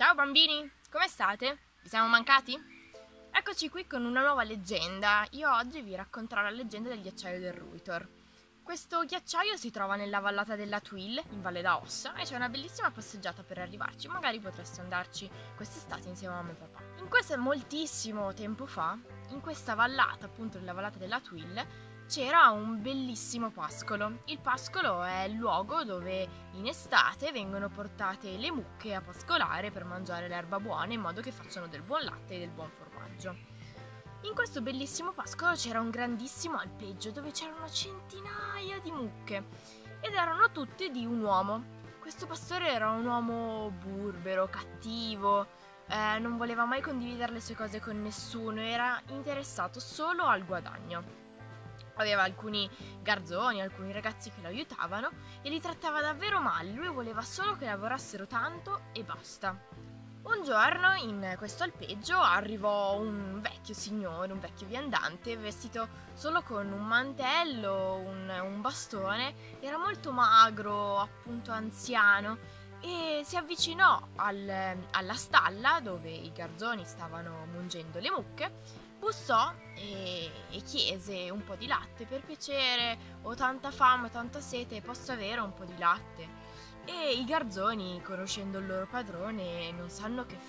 Ciao bambini, come state? Vi siamo mancati? Eccoci qui con una nuova leggenda. Io oggi vi racconterò la leggenda del ghiacciaio del Ruitor. Questo ghiacciaio si trova nella vallata della Tuil, in Valle d'Aosta, e c'è una bellissima passeggiata per arrivarci. Magari potreste andarci quest'estate insieme a mamma e papà. In questo moltissimo tempo fa, in questa vallata, appunto nella vallata della Tuil, c'era un bellissimo pascolo. Il pascolo è il luogo dove in estate vengono portate le mucche a pascolare per mangiare l'erba buona in modo che facciano del buon latte e del buon formaggio. In questo bellissimo pascolo c'era un grandissimo alpeggio dove c'erano centinaia di mucche ed erano tutte di un uomo. Questo pastore era un uomo burbero, cattivo, non voleva mai condividere le sue cose con nessuno, era interessato solo al guadagno. Aveva alcuni garzoni, alcuni ragazzi che lo aiutavano e li trattava davvero male. Lui voleva solo che lavorassero tanto e basta. Un giorno in questo alpeggio arrivò un vecchio signore, un vecchio viandante, vestito solo con un mantello, un bastone. Era molto magro, appunto anziano, e si avvicinò alla stalla dove i garzoni stavano mungendo le mucche. Bussò e chiese un po' di latte. Per piacere, ho tanta fame, ho tanta sete, posso avere un po' di latte? E i garzoni, conoscendo il loro padrone, non sanno che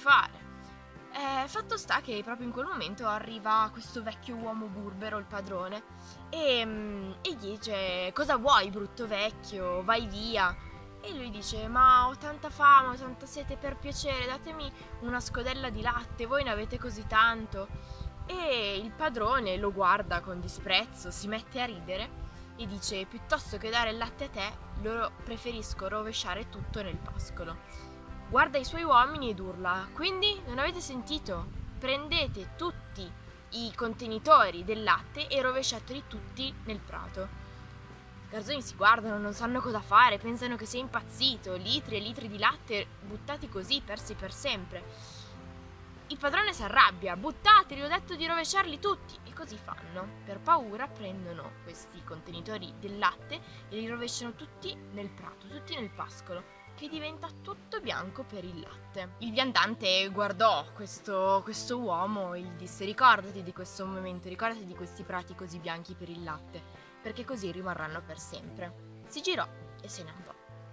fare. Fatto sta che proprio in quel momento arriva questo vecchio uomo burbero, il padrone, e gli dice: cosa vuoi, brutto vecchio, vai via. E lui dice: ma ho tanta fame, ho tanta sete, per piacere datemi una scodella di latte, voi ne avete così tanto? E il padrone lo guarda con disprezzo, si mette a ridere e dice: piuttosto che dare il latte a te, loro preferisco rovesciare tutto nel pascolo. Guarda i suoi uomini ed urla: quindi non avete sentito? Prendete tutti i contenitori del latte e rovesciateli tutti nel prato. I garzoni si guardano, non sanno cosa fare, pensano che sia impazzito, litri e litri di latte buttati così, persi per sempre. Il padrone si arrabbia: buttateli, ho detto di rovesciarli tutti! E così fanno. Per paura prendono questi contenitori del latte e li rovesciano tutti nel prato, tutti nel pascolo, che diventa tutto bianco per il latte. Il viandante guardò questo uomo e gli disse: ricordati di questo momento, ricordati di questi prati così bianchi per il latte, perché così rimarranno per sempre. Si girò e se ne andò.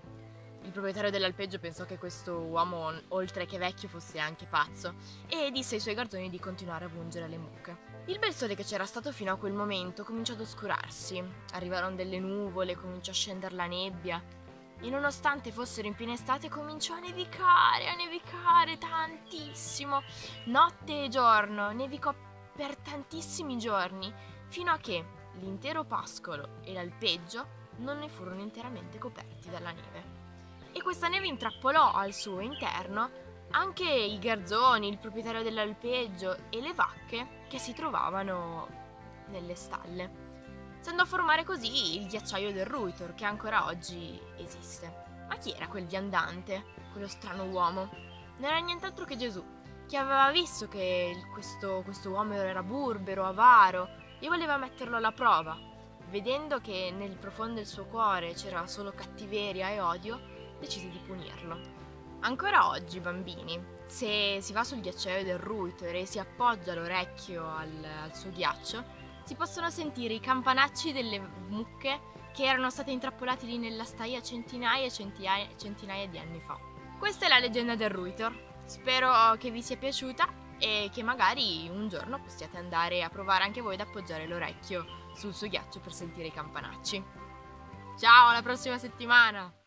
Il proprietario dell'alpeggio pensò che questo uomo, oltre che vecchio, fosse anche pazzo e disse ai suoi garzoni di continuare a mungere le mucche. Il bel sole che c'era stato fino a quel momento cominciò ad oscurarsi. Arrivarono delle nuvole, cominciò a scendere la nebbia e nonostante fossero in piena estate cominciò a nevicare tantissimo. Notte e giorno, nevicò per tantissimi giorni, fino a che l'intero pascolo e l'alpeggio non ne furono interamente coperti dalla neve. E questa neve intrappolò al suo interno anche i garzoni, il proprietario dell'alpeggio e le vacche che si trovavano nelle stalle. Si andò a formare così il ghiacciaio del Ruitor, che ancora oggi esiste. Ma chi era quel viandante, quello strano uomo? Non era nient'altro che Gesù, che aveva visto che questo uomo era burbero, avaro, e voleva metterlo alla prova. Vedendo che nel profondo del suo cuore c'era solo cattiveria e odio, decise di punirlo. Ancora oggi, bambini, se si va sul ghiacciaio del Ruitor e si appoggia l'orecchio al suo ghiaccio, si possono sentire i campanacci delle mucche che erano state intrappolate lì nella staglia centinaia e centinaia di anni fa. Questa è la leggenda del Ruitor. Spero che vi sia piaciuta e che magari un giorno possiate andare a provare anche voi ad appoggiare l'orecchio sul suo ghiaccio per sentire i campanacci. Ciao, alla prossima settimana!